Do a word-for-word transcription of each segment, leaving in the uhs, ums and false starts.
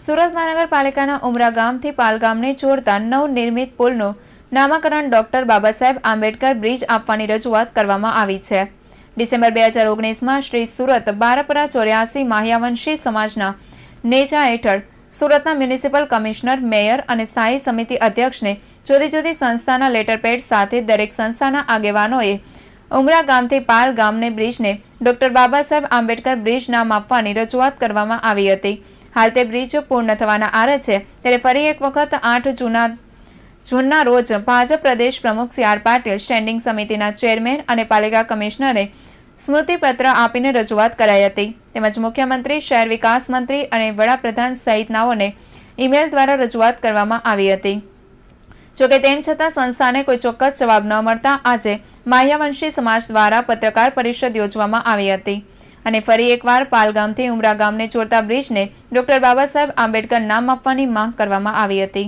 સુરત મહાનગરપાલિકાના ઉમરા ગામથી પાલ ગામને જોડતા નવનિર્મિત પુલનું નામકરણ ડોક્ટર બાબા સાહેબ આંબેડકર બ્રિજ આપવાની રજૂઆત કરવામાં આવી છે। ડિસેમ્બર બે હજાર ઓગણીસમાં શ્રી સુરત બારપરા ચોર્યાસી માહ્યાવંશી સમાજના નેજા હેઠળ સુરતના મ્યુનિસિપલ કમિશનર, મેયર અને સ્થાયી સમિતિ અધ્યક્ષને જુદી જુદી સંસ્થાના લેટરપેડ સાથે દરેક સંસ્થાના આગેવાનોએ ઉમરા ગામથી પાલ ગામને બ્રિજને ડોક્ટર બાબા સાહેબ આંબેડકર બ્રિજ નામ આપવાની રજૂઆત કરવામાં આવી હતી। હાલ તે બ્રિજ પૂર્ણ થવાના આરે છે, ત્યારે ફરી એક વખત આઠ જૂના જૂનના રોજ ભાજપ પ્રદેશ પ્રમુખ સી આર પાટીલ, સ્ટેન્ડિંગ સમિતિના ચેરમેન અને પાલિકા કમિશનરે સ્મૃતિપત્ર આપીને રજૂઆત કરાઈ હતી। તેમજ મુખ્યમંત્રી, શહેર વિકાસ મંત્રી અને વડાપ્રધાન સહિતનાઓને ઈમેલ દ્વારા રજૂઆત કરવામાં આવી હતી। જોકે તેમ છતાં સંસ્થાને કોઈ ચોક્કસ જવાબ ન મળતા આજે માહ્યાવંશી સમાજ દ્વારા પત્રકાર પરિષદ યોજવામાં આવી હતી અને ફરી એકવાર પાલ ગામથી ઉમરા ગામને જોડતા બ્રિજને ડોક્ટર બાબા સાહેબ આંબેડકર નામ આપવાની માંગ કરવામાં આવી હતી।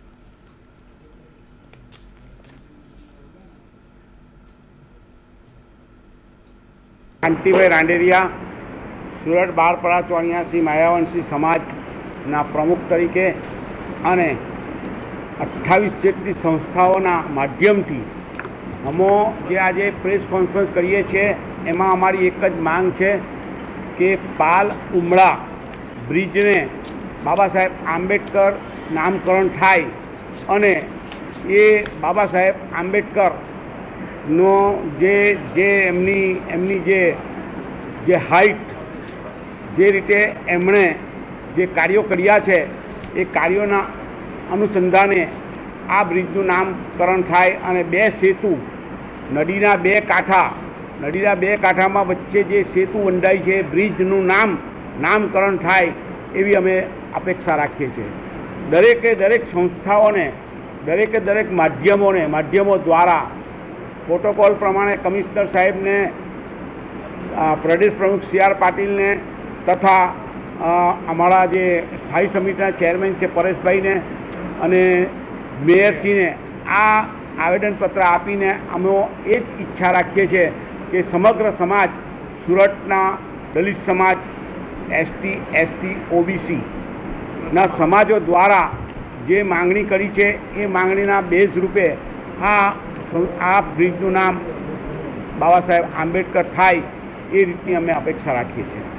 કાંતિભાઈ રાંડેરિયા, સુરત બારપરા ચોર્યાસી માયાવંશી સમાજના પ્રમુખ તરીકે અને અઠ્ઠાવીસ જેટલી સંસ્થાઓના માધ્યમથી અમે જે આજે પ્રેસ કોન્ફરન્સ કરીએ છીએ એમાં અમારી એક જ માંગ છે કે પાલ ઉમરા બ્રિજને બાબા સાહેબ આંબેડકર નામકરણ થાય અને એ બાબા સાહેબ આંબેડકરનો જે જે એમની એમની જે જે હાઇટ, જે રીતે એમણે જે કાર્યો કર્યા છે એ કાર્યોના અનુસંધાને આ બ્રિજનું નામકરણ થાય અને બે સેતુ નદીના બે કાંઠા નદીના બે કાંઠામાં વચ્ચે જે સેતુ બંધાય છે એ બ્રિજનું નામ નામકરણ થાય એવી અમે અપેક્ષા રાખીએ છીએ। દરેકે દરેક સંસ્થાઓને, દરેકે દરેક માધ્યમોને માધ્યમો દ્વારા પ્રોટોકોલ પ્રમાણે કમિશનર સાહેબને, પ્રદેશ પ્રમુખ સી આર પાટીલને તથા અમારા જે સ્થાયી સમિતિના ચેરમેન છે પરેશભાઈને અને મેયરશ્રીને આ આવેદનપત્ર આપીને અમે એ જ ઈચ્છા રાખીએ છીએ કે સમગ્ર સમાજ, સુરતના દલિત સમાજ, એસટી, એસટી, ઓબીસીના સમાજો દ્વારા જે માંગણી કરી છે એ માંગણીના બેઝ રૂપે આ આ બ્રિજનું નામ બાબા સાહેબ આંબેડકર થાય એ રીતની અમે અપેક્ષા રાખીએ છીએ।